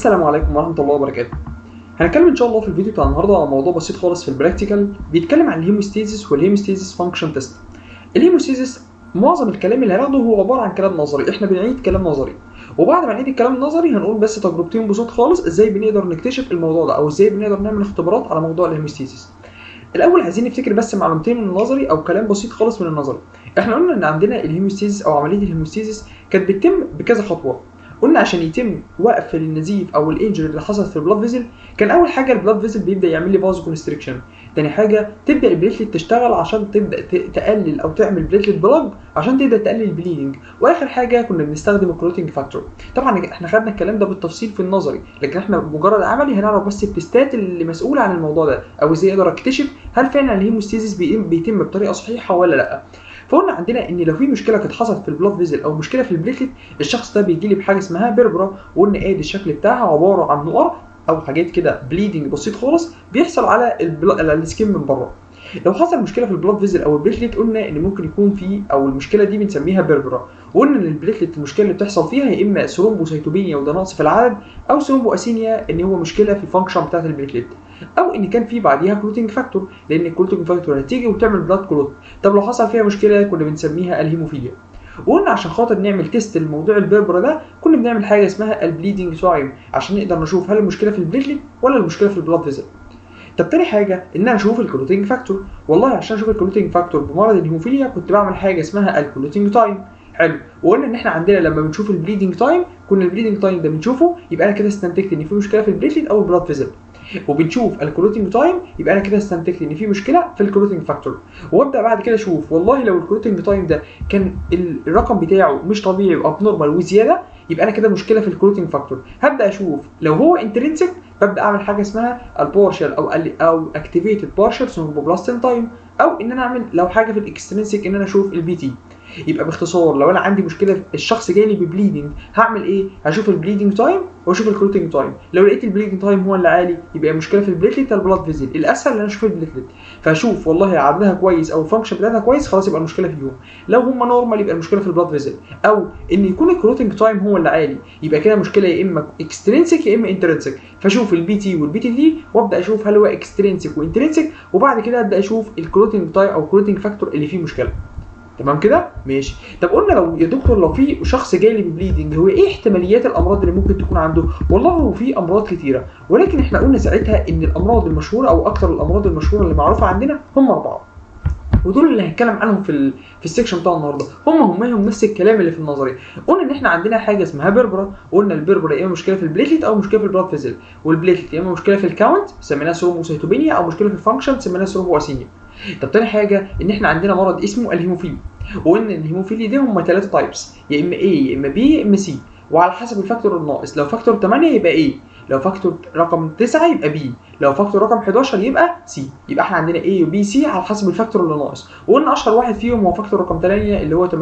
السلام عليكم ورحمة الله وبركاته. هنتكلم إن شاء الله في الفيديو بتاع النهارده عن موضوع بسيط خالص في البراكتيكال بيتكلم عن الهيموستيزيس والهيموستيزيس فانكشن تيست. الهيموستيزيس معظم الكلام اللي هناخده هو عبارة عن كلام نظري، احنا بنعيد كلام نظري، وبعد ما نعيد الكلام النظري هنقول بس تجربتين بسيط خالص ازاي بنقدر نكتشف الموضوع ده او ازاي بنقدر نعمل اختبارات على موضوع الهيموستيزيس. الاول عايزين نفتكر بس معلومتين من النظري او كلام بسيط خالص من النظري. احنا قلنا ان عندنا الهيموستيزيس او عملية الهيموستيزيس كانت بتتم بكذا خطوة. قلنا عشان يتم وقف النزيف او الانجري اللي حصلت في البلاد فيزل كان اول حاجه البلاد فيزل بيبدا يعمل لي فازو كونستريكشن، تاني حاجه تبدا البليتلت تشتغل عشان تبدا تقلل او تعمل بليتلت بلاج عشان تبدا تقلل البليدنج، واخر حاجه كنا بنستخدم الكلوتنج فاكتور. طبعا احنا خدنا الكلام ده بالتفصيل في النظري، لكن احنا بمجرد عملي هنعرف بس التستات اللي مسؤوله عن الموضوع ده او ازاي اقدر اكتشف هل فعلا الهيموستيزيس بيتم بطريقه صحيحه ولا لا. فقلنا عندنا ان لو في مشكله كانت حصلت في البلاد فيزل او مشكله في البليتلت الشخص ده بيجي لي بحاجه اسمها بيربرا، وقلنا ادي الشكل بتاعها عباره عن نقر او حاجات كده بليدنج بسيط خالص بيحصل على السكين من بره. لو حصل مشكله في البلاد فيزل او البليتلت قلنا ان ممكن يكون في او المشكله دي بنسميها بيربرا، وقلنا ان البليتلت المشكله اللي بتحصل فيها يا اما ثرومبوسيتوبينيا وده نقص في العدد او ثرومبواسينيا ان هو مشكله في الفانكشن بتاعه البليتلت، او ان كان في بعديها كلوتنج فاكتور لان الكلوتنج فاكتور هتيجي وتعمل بلاد كلوت. طب لو حصل فيها مشكله كنا بنسميها الهيموفيليا. وقلنا عشان خاطر نعمل تيست لموضوع البيربرا ده كنا بنعمل حاجه اسمها البليدنج تايم عشان نقدر نشوف هل المشكله في البليتلت ولا المشكله في البلاد فيزل. طب تاني حاجه ان انا اشوف الكلوتنج فاكتور، والله عشان اشوف الكلوتنج فاكتور بمرض الهيموفيليا كنت بعمل حاجه اسمها الكلوتنج تايم. حلو، وقلنا ان احنا عندنا لما بنشوف البليدنج تايم كنا البليدنج تايم ده بنشوفه يبقى انا كده استنتجت ان في مشكله في البليتلت او البلاد فيزل، وبنشوف الكلوتنج تايم يبقى انا كده استنتجت ان في مشكله في الكلوتنج فاكتور، وابدا بعد كده اشوف والله لو الكلوتنج تايم ده كان الرقم بتاعه مش طبيعي واب نورمال وزياده يبقى انا كده مشكله في الكلوتنج فاكتور. هبدا اشوف لو هو انترنسك ببدا اعمل حاجه اسمها البارشال او اكتيفيتد بارشال ثرومبوبلاستين تايم، او ان انا اعمل لو حاجه في الاكسترنسك ان انا اشوف البي تي. يبقى باختصار لو انا عندي مشكله الشخص جاي لي ببليدنج هعمل ايه؟ هشوف البليدنج تايم واشوف الكلوتنج تايم، لو لقيت البليدنج تايم هو اللي عالي يبقى مشكله في البليتلت البلاد فيزل، الاسهل ان انا اشوف البليتلت فاشوف والله عددها كويس او الفانكشن بتاعتها كويس خلاص يبقى المشكله فيهم، لو هم نورمال يبقى المشكله في البلاد فيزل، او ان يكون الكلوتنج تايم هو اللي عالي يبقى كده مشكله يا اما اكسترنسك يا اما انترنسك، فاشوف البي تي والبي تي دي وابدا اشوف هل هو اكسترنسك وانترنسك، وبعد كده ابدا اشوف الكلوتنج تايم او الكلوتنج فاكتور اللي فيه مشكله. تمام كده؟ ماشي. طب قلنا لو يا دكتور لو في شخص جاي لي ببليدنج هو ايه احتماليات الامراض اللي ممكن تكون عنده؟ والله هو في امراض كتيره، ولكن احنا قلنا ساعتها ان الامراض المشهوره او اكثر الامراض المشهوره اللي معروفه عندنا هم 4. ودول اللي هنتكلم عنهم في السكشن بتاع النهارده، هم نفس الكلام اللي في النظري. قلنا ان احنا عندنا حاجه اسمها بيربرا، قلنا البيربرا يا اما مشكله في البليتلت او مشكله في البلاد فيزل، والبليتلت يا اما مشكله في الكاونت سميناها ثرومبوسيتوبينيا او مشكله في الفانكشن سميناها ثرومبواسينيا. طب تاني حاجه ان احنا عندنا مرض اسمه الهيموفيليا، وقلنا ان الهيموفيليا دي هم 3 تايبس يا اما A يا اما B يا اما C، وعلى حسب الفاكتور الناقص، لو فاكتور 8 يبقى A، لو فاكتور رقم 9 يبقى B، لو فاكتور رقم 11 يبقى C. يبقى احنا عندنا A و B C على حسب الفاكتور اللي ناقص، وقلنا اشهر واحد فيهم هو فاكتور رقم 8 اللي هو 80%.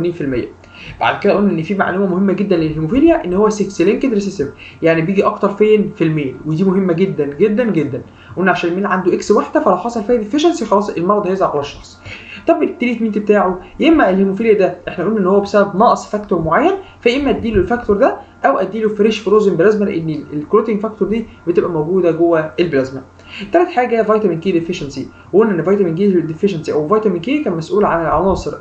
بعد كده قلنا ان في معلومه مهمه جدا للهيموفيليا ان هو 6 لينكد ريسيسيف، يعني بيجي اكتر فين؟ في الميل، ودي مهمه جدا جدا جدا. قلنا عشان الميل عنده اكس واحده فلو حصل فيها ديفيشنسي خلاص المرض هيظهر على الشخص. طب التريتمنت بتاعه يا اما الهيموفيليا ده احنا قلنا ان هو بسبب نقص فاكتور معين، فيا اما اديله الفاكتور ده او اديله فريش فروزن بلازما لان الكلوتنج فاكتور دي بتبقى موجوده جوه البلازما. ثالث حاجه فيتامين كي ديفيشنسي، وقلنا ان فيتامين كي ديفيشنسي او فيتامين كي كان مسؤول عن العناصر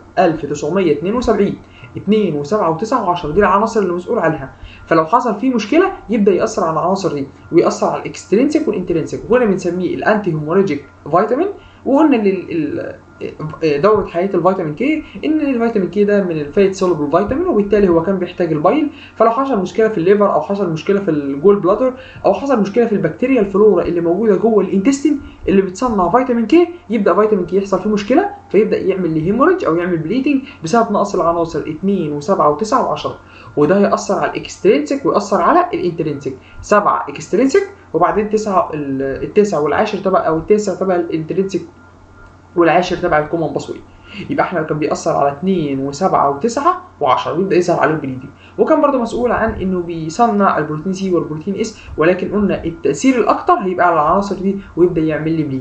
1972 2 و7 و9 و10، دي العناصر اللي مسؤول عنها، فلو حصل فيه مشكله يبدا ياثر على العناصر دي ويأثر على الاكسترينسيك والانترنسيك، وهنا بنسميه الانتي هيموريجيك فيتامين. وقلنا ان دوره حياه الفيتامين كي ان الفيتامين كي ده من الفات سولوبل فيتامين، وبالتالي هو كان بيحتاج البايل، فلو حصل مشكله في الليفر او حصل مشكله في الجول بلادر او حصل مشكله في البكتيريا الفلورا اللي موجوده جوه الانتستين اللي بتصنع فيتامين كي، يبدا فيتامين كي يحصل فيه مشكله فيبدا يعمل لي هيموريج او يعمل بليدنج بسبب نقص العناصر 2 و7 و9 و10، وده هيأثر على الاكسترينسيك ويأثر على الانترنسيك. 7 اكسترينسيك وبعدين 9 التاسع والعاشر تبع او التاسع تبع الانترنسيك والعاشر تبع الكومن باسوي. يبقى احنا كان بيأثر على 2 و7 و9 و10 ويبدا يظهر عليه البليدنج، وكان برضه مسؤول عن انه بيصنع البروتين سي والبروتين اس، ولكن قلنا التأثير الاكتر هيبقى على العناصر دي ويبدا يعمل لي بليدنج.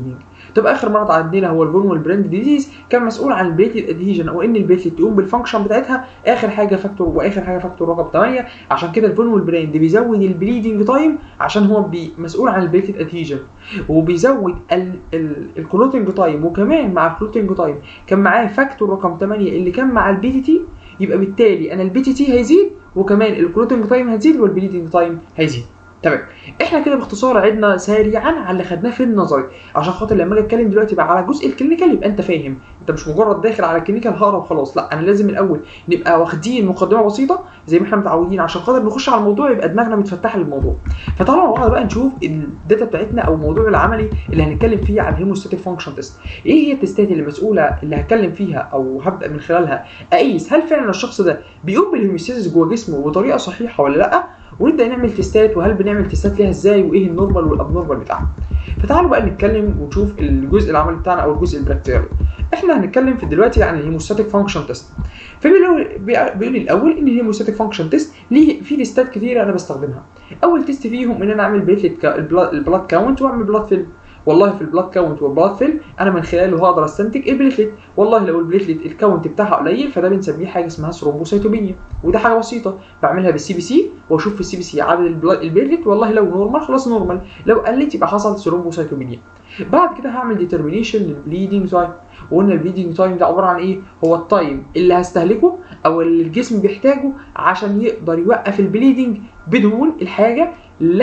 طب اخر مرض عندنا هو الفون والبراند ديزيز، كان مسؤول عن البليتلت ادهيجن او ان البليتلت تقوم بالفانكشن بتاعتها. اخر حاجه فاكتور، واخر حاجه فاكتور رقم 8. عشان كده الفون والبراند بيزود البليدنج تايم عشان هو مسؤول عن البليتلت ادهيجن، وبيزود الكلوتنج تايم، وكمان مع الكلوتنج تايم كان معاه فاكتور رقم 8 اللي كان مع البي تي تي. يبقى بالتالي انا البي تي تي هيزيد، وكمان الكلوتنج تايم هتزيد، والبليدنج تايم هيزيد. تمام. احنا كده باختصار عدنا سريعا على اللي خدناه في النظري، عشان خاطر لما اجي اتكلم دلوقتي بقى على جزء الكلينيكال يبقى انت فاهم، انت مش مجرد داخل على الكلينيكال هقرا وخلاص، لا انا لازم الاول نبقى واخدين مقدمه بسيطه زي ما احنا متعودين عشان خاطر نخش على الموضوع يبقى دماغنا متفتحه للموضوع. فتعالوا مع بعض بقى نشوف الداتا بتاعتنا او الموضوع العملي اللي هنتكلم فيه على الهيموستاتيك فانكشن تيست. ايه هي التستات اللي مسؤوله اللي هتكلم فيها او هبدا من خلالها اقيس هل فعلا الشخص ده بيقوم بالهيموستاسيس جوه جسمه بطريقه صحيحه ولا لا، ونبدا نعمل تيستات، وهل بنعمل تيستات ليها ازاي، وايه النورمال والابنورمال بتاعها. فتعالوا بقى نتكلم ونشوف الجزء العملي بتاعنا او الجزء البراكتيكال. احنا هنتكلم في دلوقتي عن الهيموستاتيك فانكشن تيست. فبيقول لي الاول ان الهيموستاتيك فانكشن تيست ليه في تيستات كتيره انا بستخدمها. اول تيست فيهم ان انا اعمل بليتلت البلاد كاونت واعمل بلاد فيلم. والله في البلاد كاونت والبلاد فيلم انا من خلاله هقدر استنتج البليتلت. والله لو البليتلت الكاونت بتاعها قليل فده بنسميه حاجه اسمها ثرومبوسيتوبينيا، وده حاجه بسيطه بعملها بالسي بي سي واشوف في السي بي سي عدد البليتلت. والله لو نورمال خلاص نورمال، لو قلت يبقى حصل ثرومبوسيتوبينيا. بعد كده هعمل ديترمينيشن للبليدنج تايم، وقلنا البليدنج تايم ده عباره عن ايه؟ هو التايم اللي هستهلكه او اللي الجسم بيحتاجه عشان يقدر يوقف البليدنج بدون الحاجه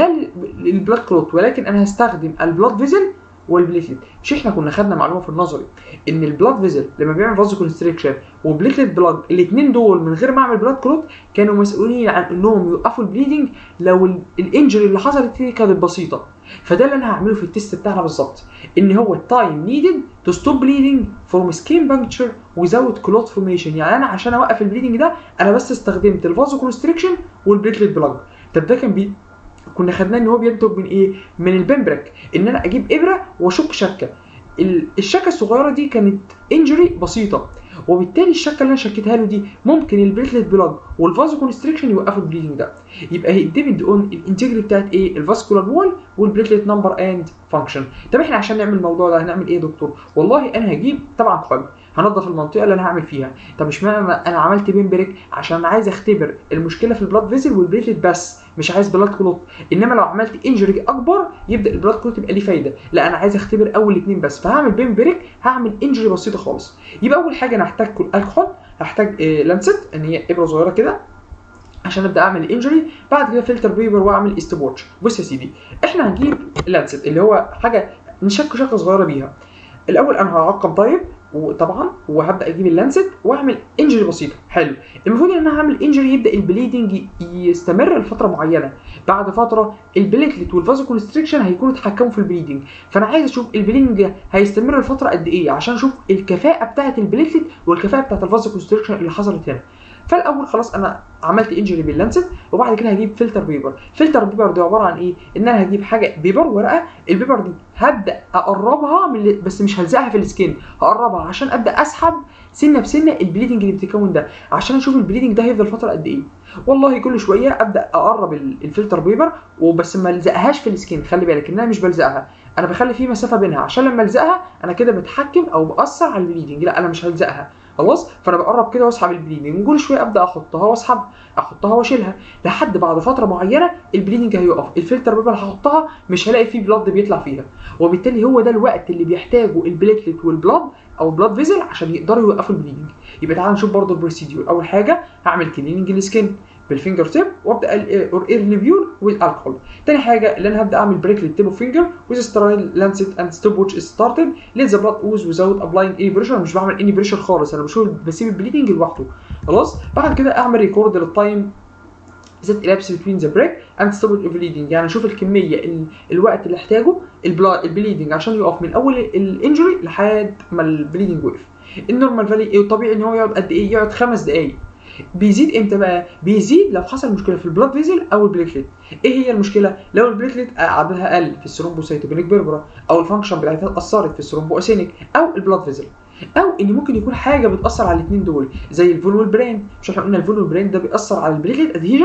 للبلاد كلوت، ولكن انا هستخدم البلاد فيزل والبليتلت. مش احنا كنا خدنا معلومه في النظري ان البلاد فيزل لما بيعمل فازو كونستريكشن وبليتلت بلاد الاثنين دول من غير ما اعمل بلاد كلوت كانوا مسؤولين عن انهم يوقفوا البليدنج لو الانجري اللي حصلت فيه كانت بسيطه. فده اللي انا هعمله في التيست بتاعنا بالظبط، ان هو التايم نيدد تو ستوب بليدنج فروم سكين بانكتشر ويزاوت كلوت فورميشن. يعني انا عشان اوقف البليدنج ده انا بس استخدمت الفازو كونستريكشن والبليتلت بلاد. طب ده كان كنا خدناه ان هو بينتج من ايه؟ من البمبرك، ان انا اجيب ابره واشك شكه. الشكه الصغيره دي كانت انجري بسيطه، وبالتالي الشكه اللي انا شكيتها له دي ممكن البليتلت بلاد والفازو كونستريكشن يوقفوا البليدنج ده. يبقى هي ديبند اون الانتجري بتاعت ايه؟ الفاسكولار وول والبليتلت نمبر اند فانكشن. طب احنا عشان نعمل الموضوع ده هنعمل ايه يا دكتور؟ والله انا هجيب طبعا قلب، هنضف المنطقه اللي انا هعمل فيها. طب اشمعنى انا عملت بمبرك؟ عشان انا عايز اختبر المشكله في البلاد فيزل والبليتلت بس، مش عايز بلاد كلوت. انما لو عملت انجري اكبر يبدا البلاد كلوت يبقى ليه فايده، لا انا عايز اختبر اول الاثنين بس، فهعمل بمبرك، هعمل انجري بسيطه خالص. يبقى اول حاجه انا هحتاج الكحول، هحتاج لانست ان هي ابره صغيره كده عشان ابدا اعمل الانجري. بعد كده فلتر بيبر واعمل استبوتش. بص يا سيدي، احنا هنجيب لانست اللي هو حاجه نشك شكه صغيره بيها. الاول انا هعقم طيب وطبعا وهبدا اجيب اللانست واعمل انجري بسيطه. حلو. المفروض ان انا هعمل انجري يبدا البليدنج يستمر لفتره معينه. بعد فتره البليتلت والفازو كونستريكشن هيكونوا اتحكموا في البليدنج، فانا عايز اشوف البليدنج هيستمر لفتره قد ايه عشان اشوف الكفاءه بتاعه البليتلت والكفاءه بتاعه الفازو كونستريكشن اللي حصلت هنا. فالاول خلاص انا عملت انجري باللانست، وبعد كده هجيب فلتر بيبر. فلتر بيبر ده عباره عن ايه؟ ان انا هجيب حاجه بيبر ورقه، البيبر دي هبدا اقربها بس مش هلزقها في السكين، هقربها عشان ابدا اسحب سنه بسنه البليدنج اللي بتتكون ده عشان اشوف البليدنج ده هيفضل فتره قد ايه. والله كل شويه ابدا اقرب الفلتر بيبر وبس ما الزقهاش في السكين. خلي بالك ان انا مش بلزقها، انا بخلي في مسافه بينها عشان لما الزقها انا كده بتحكم او باثر على البليدنج. لا انا مش هلزقها خلاص. فانا بقرب كده واسحب البليدنج، وكل شويه ابدا احطها واسحب، احطها واشيلها لحد بعد فتره معينه البليدنج هيقف. الفلتر بيبر اللي هحطها مش هلاقي فيه بلاد بيطلع فيها، وبالتالي هو ده الوقت اللي بيحتاجه البليتلت والبلاد او بلاد فيزل عشان يقدروا يوقفوا البليدنج. يبقى تعالى نشوف برضو البروسيدور. اول حاجه هعمل كليننج السكين بالفينجر تيب وابدا ايرليفيول والالكحول. تاني حاجه اللي انا هبدا اعمل بريك للتيب اوف فينجر ويز سترايل لانست اند ستوب واتش ستارتد ليت ذا بلاد اوز ويزاوت ابلاينج اني بريشر. مش بعمل اني بريشر خالص، انا بسيب البليدنج لوحده خلاص. بعد كده اعمل ريكورد للتايم that elapsed between the break and stoppage of bleeding، يعني اشوف الكميه الوقت اللي احتاجه البليدنج عشان يقف من اول الانجري لحد ما البليدنج وقف. النورمال فالي ايه؟ الطبيعي ان هو يقعد قد ايه؟ يقعد 5 دقائق. بيزيد امتى بقى؟ بيزيد لو حصل مشكله في البلاد فيزل او البليتلت. ايه هي المشكله؟ لو البليتلت عددها قل في الثرومبوسيتوبينيك بيربرا، او الفانكشن بتاعتها اتاثرت في الثرومبواسينيك، او البلاد فيزل، او ان ممكن يكون حاجه بتاثر على الاثنين دول زي الفون والبرين. مش احنا قلنا الفون والبرين ده بيأثر على البليتلت ادهيجن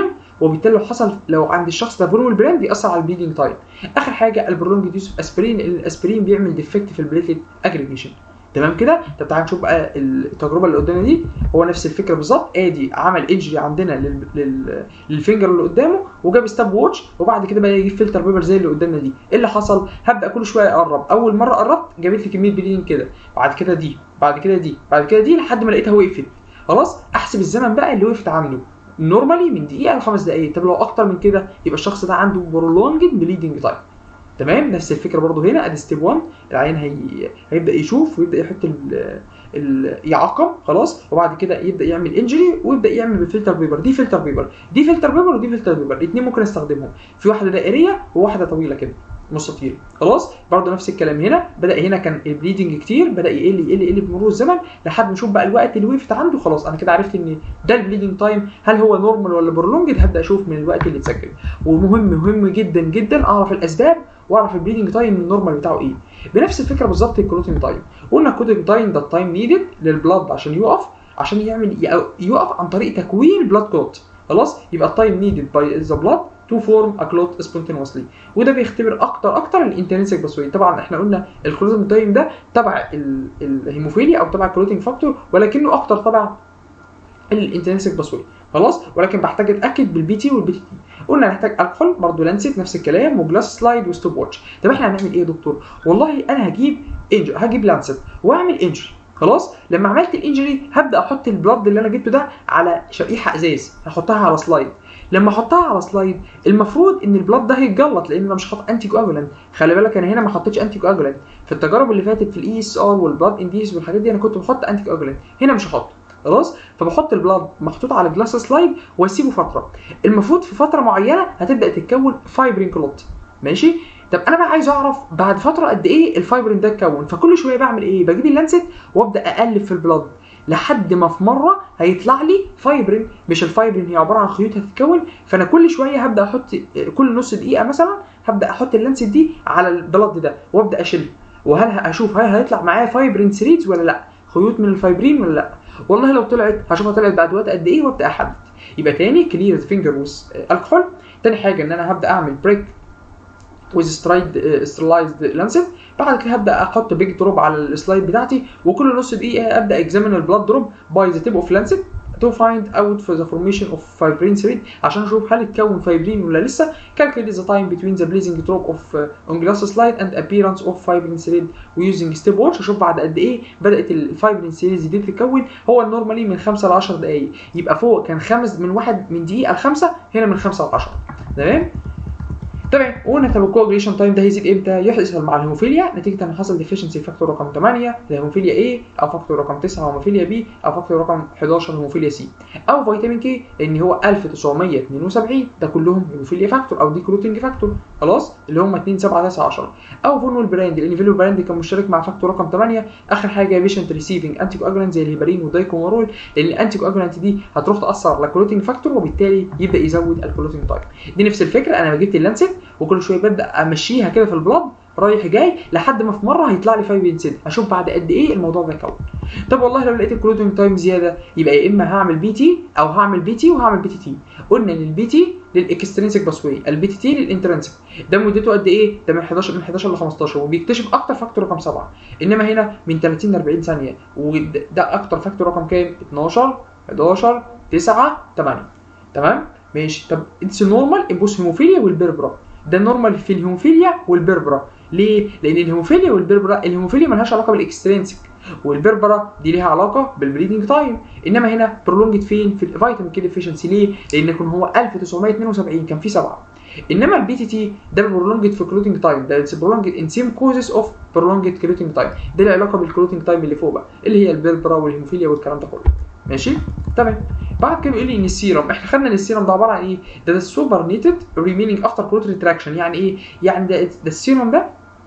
وبالتالي لو عند الشخص ده فولوم البراند ياثر على البليدنج تايم. اخر حاجه البرولونج يوز اوف اسبرين، الاسبرين بيعمل ديفكت في البليتلت اجريجيشن. تمام كده. طب تعال نشوف بقى التجربه اللي قدامنا دي، هو نفس الفكره بالظبط. ادي عمل انجري عندنا للفينجر اللي قدامه وجاب ستاب ووتش، وبعد كده بقى يجيب فلتر بيبر زي اللي قدامنا دي. ايه اللي حصل؟ هبدا كل شويه اقرب، اول مره قربت جابت لي كميه بليدنج كده، بعد كده دي، بعد كده دي، بعد كده دي، لحد ما لقيتها وقفت. خلاص احسب الزمن بقى اللي وقفت عنده نورمالي من دقيقه ل5 دقائق. طب لو اكتر من كده يبقى الشخص ده عنده برولونجد بليدنج تايم. تمام. نفس الفكره برضو هنا. ادي ستيب 1، العيان هيبدا يشوف ويبدا يحط يعقم خلاص، وبعد كده يبدا يعمل انجري ويبدا يعمل بالفلتر بيبر. دي فلتر بيبر، دي فلتر بيبر، ودي فلتر بيبر، الاثنين ممكن استخدمهم، في واحده دائريه وواحده طويله كده مستطيل. خلاص برضو نفس الكلام هنا. بدا هنا كان البليدنج كتير، بدا يقل بمرور الزمن لحد ما اشوف بقى الوقت اللي وقفت عنده. خلاص انا كده عرفت ان ده البليدنج تايم، هل هو نورمال ولا برولونجد. هبدا اشوف من الوقت اللي اتسجل. ومهم جدا جدا اعرف الاسباب واعرف البليدنج تايم النورمال بتاعه ايه. بنفس الفكره بالظبط الكلوتنج تايم. قلنا الكلوتنج تايم ده التايم نيدد للبلاد عشان يقف عن طريق تكوين بلاد كلوت. خلاص يبقى التايم نيدد باي ذا بلاد تو فورم ا كلوت سبونتينوسلي، وده بيختبر اكتر الانترنسيك باسوي. طبعا احنا قلنا الكلوتنج تايم ده تبع الهيموفيليا او تبع الكلوتنج فاكتور، ولكنه اكتر تبع الانترنسيك باسوي. خلاص ولكن بحتاج اتاكد بالبي تي والبي تي. قلنا هنحتاج الكحول برضه، لانست نفس الكلام، وجلاس سلايد وستوب واتش. طب احنا هنعمل ايه يا دكتور؟ والله انا هجيب لانست واعمل انجري. خلاص لما عملت الانجري هبدا احط البلد اللي انا جبته ده على شريحه ازاز، هحطها على سلايد. لما احطها على سلايد المفروض ان البلد ده هيتجلط، لان انا مش حاطط انتي كواجولانت. خلي بالك انا هنا ما حطيتش انتي كواجولانت. في التجارب اللي فاتت في الاي اس ار والبلد انديس والحاجات دي انا كنت بحط انتي كواجولانت، هنا مش هحط. خلاص فبحط البلاد محطوط على جلاس سلايد واسيبه فتره. المفروض في فتره معينه هتبدا تتكون فايبرين كلوت. ماشي. طب انا بقى عايز اعرف بعد فتره قد ايه الفايبرين ده اتكون. فكل شويه بعمل ايه؟ بجيب اللانست وابدا اقلب في البلاد لحد ما في مره هيطلع لي فايبرين. مش الفايبرين هي عباره عن خيوط هتتكون، فانا كل شويه هبدا احط كل نص دقيقه مثلا هبدا احط اللانست دي على البلاد ده وابدا اشيل، وهل اشوف هل هيطلع معايا فايبرين ثريدز ولا لا، خيوط من الفايبرين ولا لا. والله لو طلعت هشوفها طلعت بعد وقت قد ايه وابدا احدد. يبقى تاني كلير فينجر ويز الكحول. تاني حاجه ان انا هبدا اعمل بريك ويز سترايلايزد لانست. بعد كده هبدا احط بيج دروب على السلايد بتاعتي، وكل نص دقيقه ابدا اكزامين البلاد دروب باي ذا تيب اوف لانست to find out for the formation of fibrin thread عشان اشوف هل اتكون فايبرين ولا لسه. calculate the time between the blazing drop of on glass slide and appearance of fibrin thread using step watch. اشوف بعد قد ايه بدات الفايبرين ثريدز دي تتكون. هو النورمالي من 5 ل 10 دقائق، يبقى فوق كان من دقيقه ل5، هنا من 5 ل 10. تمام. وقلنا طب الكواجوليشن تايم ده هيزيد امتى؟ يحصل مع الهيموفيليا نتيجه ان حصل ديفيشنسي فاكتور رقم 8 الهيموفيليا A، او فاكتور رقم 9 هيموفيليا B، او فاكتور رقم 11 هيموفيليا C، او فيتامين كي لان هو 1972 ده كلهم هيموفيليا فاكتور او ديكلوتنج فاكتور. خلاص اللي هم 2 7 9 10. او فولنول براند لان فولنول براند كان مشترك مع فاكتور رقم 8. اخر حاجه بيشنت ريسيفنج انتي كواجولانت زي الهيبارين والدايكومارول، لان الانتي كواجولانت دي هتروح تاثر على الكلوتنج فاكتور وبالتالي يبدا يزود الكلوتنج تايم. دي نفس الفكره. انا جبت اللانست وكل شويه ببدا امشيها كده في البلاد رايح جاي لحد ما في مره هيطلع لي فايبرين ثريد، اشوف بعد قد ايه الموضوع ده كون. طب والله لو لقيت الكلوتنج تايم زياده يبقى يا اما هعمل بي تي او هعمل بي تي وهعمل بي تي تي. قلنا ان البي تي للاكسترينسيك باسوي، البي تي تي للانترنسيك. ده مدته قد ايه؟ ده من 11 ل 15 وبيكتشف اكتر فاكتور رقم 7. انما هنا من 30 ل 40 ثانيه، وده اكتر فاكتور رقم كام؟ 12 11 9 8. تمام ماشي. طب اتس نورمال امبوس هيموفيليا والبربرا. ده نورمال في الهيموفيليا والبربرا. ليه؟ لان الهيموفيليا والبربرا، الهيموفيليا مالهاش علاقه بالاكسترينسيك، والبربرا دي ليها علاقه بالبليدنج تايم. انما هنا برولونجد فين؟ في الفيتامين كي ديفيشنسي. ليه؟ لان يكون هو 1972 كان في 7. انما البي تي تي ده برولونجد في كلوتنج تايم، ده برولونجد ان سيم كوزز اوف برولونجد كلوتنج تايم. ده له علاقه بالكلوتنج تايم اللي فوق بقى اللي هي البربرا والهيموفيليا والكلام ده كله. ماشي؟ تمام. بعد كده بيقول لي ان السيرم، احنا خدنا ان السيرم ده عباره عن ايه؟ ده السوبر نيتد ريمينينج افتر كلوت ريتراكشن. يعني ايه؟ يعني ده السيرم ده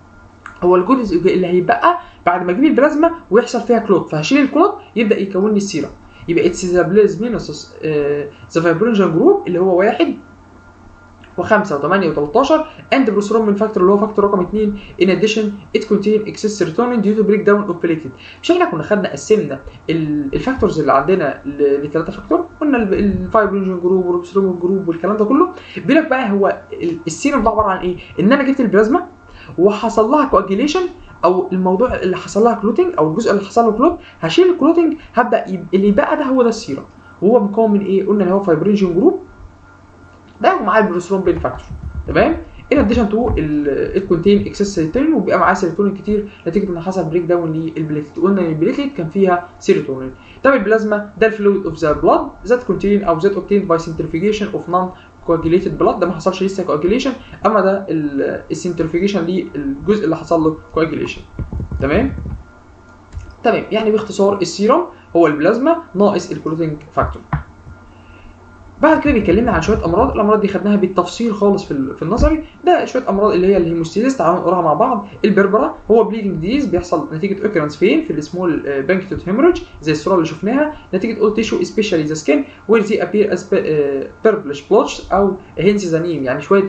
هو الجزء اللي هيبقى بعد ما اجيب البلازما ويحصل فيها كلوت، فهشيل الكلوت يبدا يكون لي السيرم. يبقى اتس ذا بلازمينوس ذا فايبرينجن جروب اللي هو 1 و5 و8 و13 and prothrombin factor اللي هو فاكتور رقم 2 in addition it contain excess serotonin due to breakdown of platelet. مش احنا كنا خدنا قسمنا الفاكتورز اللي عندنا لثلاثه فاكتور، قلنا الفايبرينجين جروب والبروثرومبين جروب والكلام ده كله. بيقول لك بقى هو السيرم ده عباره عن ايه؟ ان انا جبت البلازما وحصل لها كواجيليشن، او الموضوع اللي حصل لها كلوتنج او الجزء اللي حصل له كلوت، هشيل الكلوتنج هبدا اللي بقى ده هو ده السيرم. وهو مكون من ايه؟ قلنا ان هو فايبرينجين جروب ده ومعاه البروثرومبين فاكتور، تمام؟ ان اديشن تو الكونتين اكسس سيروتونين، وبيبقى معاه سيروتونين كتير نتيجه ان حصل بريك داون للبليتلت. قلنا ان البليتلت كان فيها سيروتونين. طب البلازما ده الفلويد اوف ذا بلاد ذات كونتين او ذات اوبتيند باي سنترفيجيشن اوف نون كواجيليتد بلاد. ده ما حصلش لسه كواجيليشن، اما ده السنترفيجيشن للجزء اللي حصل له كواجيليشن، تمام؟ يعني باختصار السيرم هو البلازما ناقص الكلوتنج فاكتور. بعد كده بيكلمنا عن شويه امراض، الامراض دي خدناها بالتفصيل خالص في النظري. ده شويه امراض اللي هي الهيموستيزيس، تعالوا نقراها مع بعض. البربرا هو بليدنج ديز بيحصل نتيجه اوكرنس فين؟ في السمول بانكتوت هيموريج زي الصوره اللي شفناها، نتيجه اول تيشو سبيشالي ذا سكين وير زي ابير از بيربلش بلوتش او هينسيزانيم، يعني شويه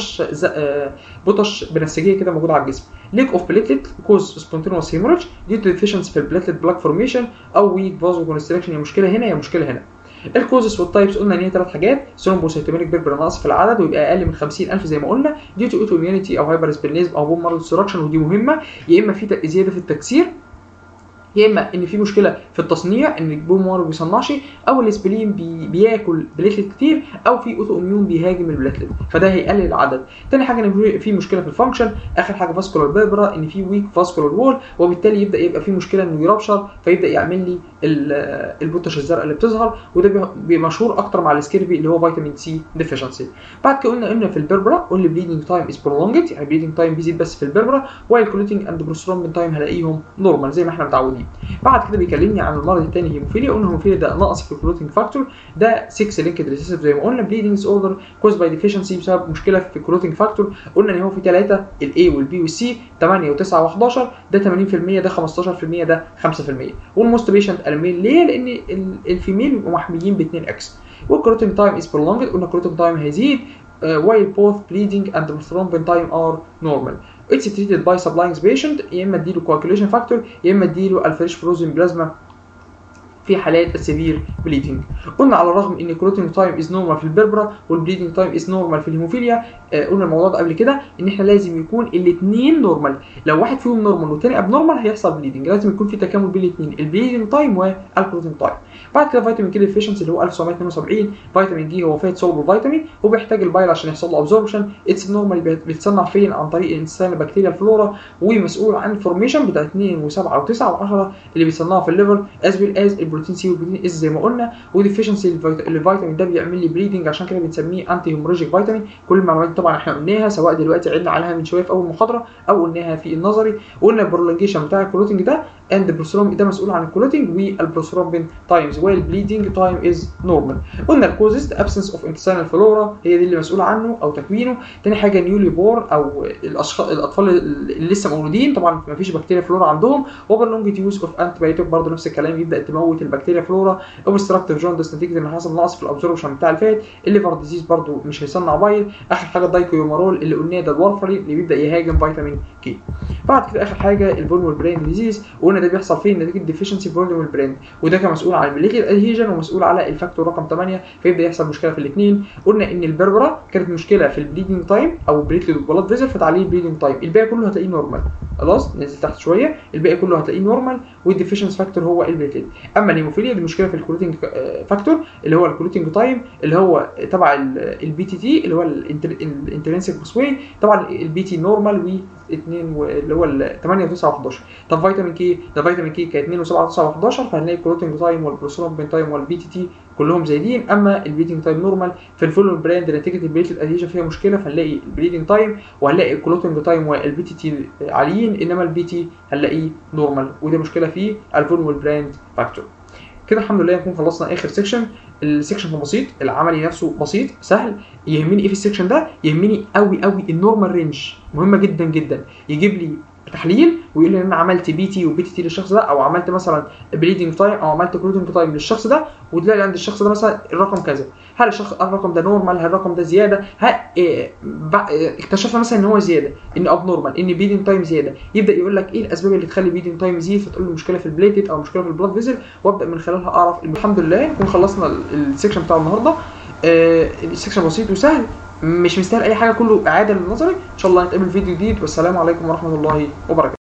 بطش بنفسجيه كده موجوده على الجسم. ليك اوف بليتلت كوز سبونتينوس هيموريج ديو تو ديفيشنسي في البليتلت بلاك فورميشن او ويك فازو كونستريكشن. هي مشكله هنا يا مشكله هنا. الكوزس والتايبس قلنا ان هي ثلاث حاجات: ثرومبوسيتومينيك بيربر ناقص في العدد ويبقى اقل من 50000 زي ما قلنا، ديو تو اوتو اميونيتي او هايبر سبلينيزم او بون مارو ديستراكشن، ودي مهمه، يا اما في زياده في التكسير، يا اما ان في مشكله في التصنيع ان البون مارو ما بيصنعش، او الاسبلين بياكل بليتلت كتير، او في اوتو اميون بيهاجم البليتلت فده هيقلل العدد. تاني حاجه ان في مشكله في الفانكشن. اخر حاجه فاسكولار بيربرا ان في ويك فاسكولار وول، وبالتالي يبقى في مشكله انه يربشر فيبدا يعمل لي البوتش الزرقاء اللي بتظهر، وده مشهور اكتر مع السكيربي اللي هو فيتامين سي ديفيشنسي. بعد كده قلنا في البيربرا قلنا بليدنج تايم از برولونجد، يعني بليدنج تايم بيزيد بس في البيربرا، وايل كلوتنج اند بروثرومبين تايم هلاقيهم نورمال زي ما احنا متعودين. بعد كده بيكلمني عن المرض الثاني هيموفيليا. قلنا الهيموفيليا ده نقص في الكلوتنج فاكتور، ده 6 لينكد ريسيسيف زي ما قلنا. بليدنج ديس اوردر كوز باي ديفيشنسي بسبب مشكله في الكلوتنج فاكتور. قلنا ان هو في 3 الاي والبي والسي 8 و9 و11، ده 80%، ده 15%، ده 5%. والموست بيشنت الميل ليه؟ لان الفيميل بيبقوا محميين ب 2 اكس. والكلوتنج تايم از برولونجد، قلنا الكلوتنج تايم هيزيد while both bleeding and prothrombin time are normal. It's treated by supplying patient، يا اما اديله coagulation factor يا اما اديله الفريش فروزن بلازما في حالات السيفير بليدنج. قلنا على الرغم ان الكلوتنج تايم از نورمال في البربرا والبليدنج تايم از نورمال في الهيموفيليا، قلنا الموضوع ده قبل كده ان احنا لازم يكون الاثنين نورمال. لو واحد فيهم نورمال والثاني اب نورمال هيحصل بليدنج، لازم يكون في تكامل بين الاثنين، البليدنج تايم والكلوتنج تايم. بعد كده فيتامين كي ديفيشنسي اللي هو 1972. فيتامين دي هو فات سولبل فيتامين وبيحتاج البايل عشان يحصل له ابزوربشن. اتس نورمال بيتصنع فين؟ عن طريق الانسان بكتيريا الفلورا، ومسؤول عن الفورميشن بتاع 2 و7 و9 و10 اللي بيصنعوا في الليفر از ويل از البروتين سي والبروتين اس زي ما قلنا. وديفيشنسي الفيتامين ده بيعمل لي بريدنج، عشان كده بنسميه انتي هيموراجيك فيتامين. كل المعلومات دي طبعا احنا قلناها، سواء دلوقتي عدنا عليها من شويه في اول محاضره او قلناها في النظري. وقلنا البرولونجيشن بتاع الكلوتنج ده اند بروثرومبين ده مسؤول عن الكلوتنج والبروثرومبين تايمز والبليدنج تايم از نورمال. قلنا الكوزز ابسنس اوف انتستينال فلورا هي دي اللي مسؤوله عنه او تكوينه. تاني حاجه نيولي بور او الاطفال اللي لسه مولودين طبعا ما فيش بكتيريا فلورا عندهم. اوفرلونج يوز اوف انتي بايوتيك برضه نفس الكلام، يبدا تموت البكتيريا فلورا. اوبستراكتيف جوندس نتيجه ان حصل نقص في الابزوربشن بتاع الفات. الليفر ديزيز برضه مش هيصنع بايل. اخر حاجه الدايكويومارول اللي قلناه ده الورفرين اللي بيبدا يهاجم فيتامين كي. بعد كده اخر حاجه البون والبرين ديزيز، وقلنا ده بيحصل فين؟ نتيجه ديفيشنسي في البون والبرين، وده كان مسؤول عن الميليكيد ادهيجن ومسؤول على الفاكتور رقم 8، فيبدا يحصل مشكله في الاثنين. قلنا ان البربرا كانت مشكله في البليدنج تايم او بريتلد بلاد فيزل فتعليه البليدنج تايم، الباقي كله هتلاقيه نورمال. خلاص ننزل تحت شويه، الباقي كله هتلاقيه نورمال، والديفيشنس فاكتور هو البليتلد. اما الهيموفيليا دي مشكله في الكلوتنج فاكتور اللي هو الكلوتنج تايم اللي هو تبع البي تي تي اللي هو الانترنسيك باسوي. طبعا البي تي نورمال و2 اللي هو 8 و9 و11. طب فيتامين كي ده فيتامين كي كان 2 و7 و9 و11، فهنلاقي الكلوتنج تايم والبروثرومبين تايم والبي تي تي كلهم زايدين. اما البليدنج تايم نورمال. في الفول براند نتيجه البليتلت ادهيجن فيها مشكله، فهنلاقي البليدنج تايم وهنلاقي الكلوتنج تايم والبي تي تي عاليين، انما البي تي هنلاقيه نورمال، وده مشكله في الفول براند فاكتور. كده الحمد لله نكون خلصنا اخر سيكشن. السيكشن كان بسيط، العملي نفسه بسيط سهل. يهمني ايه في السيكشن ده؟ يهمني قوي النورمال رينج مهمه جدا جدا، يجيب لي تحليل ويقول لي ان انا عملت بي تي وبي تي للشخص ده، او عملت مثلا بليدنج تايم او عملت كلودنج تايم للشخص ده، وتلاقي عند الشخص ده مثلا الرقم كذا. هل الرقم ده نورمال؟ هل الرقم ده زياده؟ اكتشفنا مثلا ان هو زياده، ان اب نورمال، ان بيدنج تايم زياده، يبدا يقول لك ايه الاسباب اللي تخلي بيدنج تايم يزيد، فتقول له مشكله في البليتد او مشكله في البلاد فيزل، وابدا من خلالها اعرف. الحمد لله نكون خلصنا السكشن بتاع النهارده. السكشن بسيط وسهل، مش مستاهل اي حاجه، كله اعاده للنظري. ان شاء الله نتقابل في فيديو جديد، والسلام عليكم ورحمه الله وبركاته.